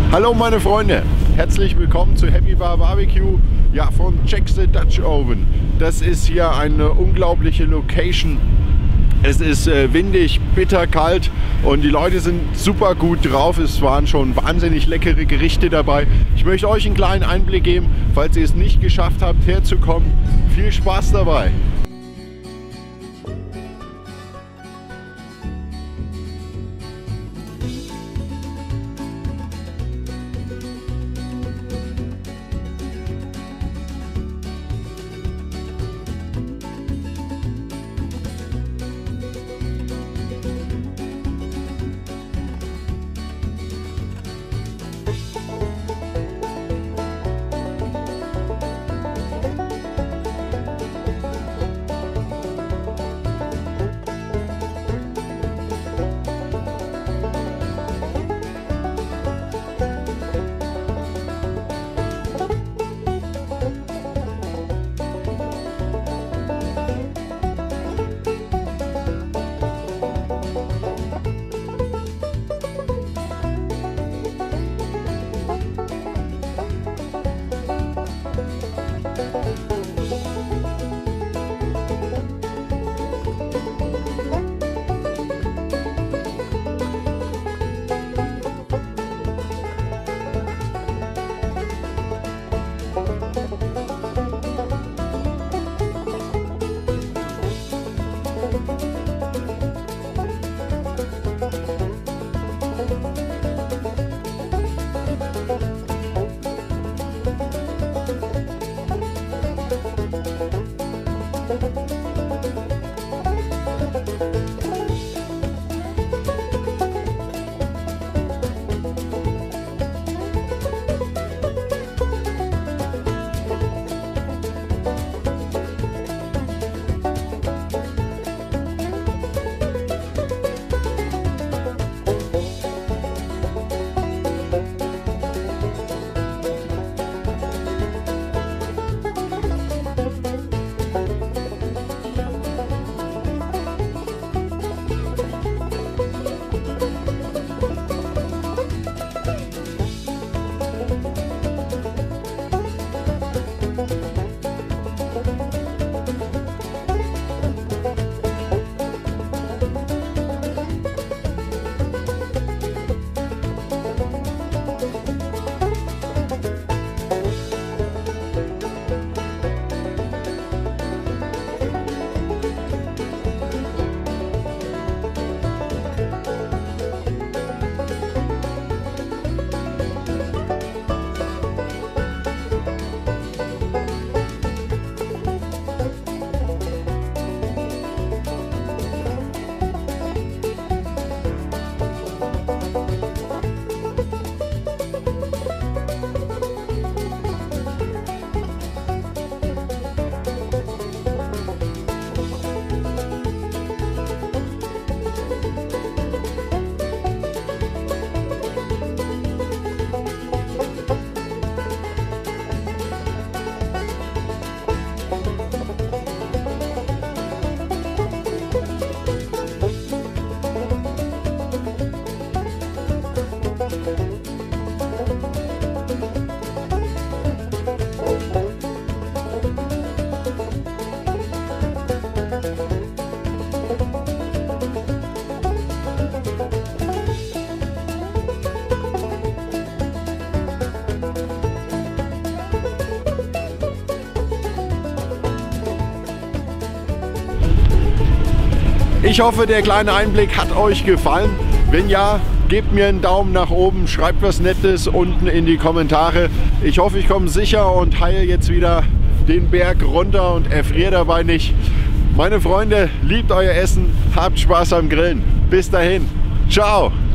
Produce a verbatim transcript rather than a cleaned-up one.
Hallo meine Freunde, herzlich willkommen zu Happy Bar Barbecue, ja, von Jack the Dutch Oven. Das ist hier eine unglaubliche Location. Es ist äh, windig, bitterkalt und die Leute sind super gut drauf. Es waren schon wahnsinnig leckere Gerichte dabei. Ich möchte euch einen kleinen Einblick geben, falls ihr es nicht geschafft habt, herzukommen. Viel Spaß dabei! Ich hoffe, der kleine Einblick hat euch gefallen. Wenn ja, gebt mir einen Daumen nach oben, schreibt was Nettes unten in die Kommentare. Ich hoffe, ich komme sicher und heile jetzt wieder den Berg runter und erfriere dabei nicht. Meine Freunde, liebt euer Essen, habt Spaß am Grillen. Bis dahin, ciao!